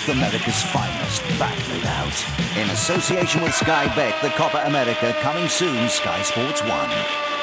South America's finest, battle it out. In association with Sky Bet, the Copa America, coming soon, Sky Sports 1.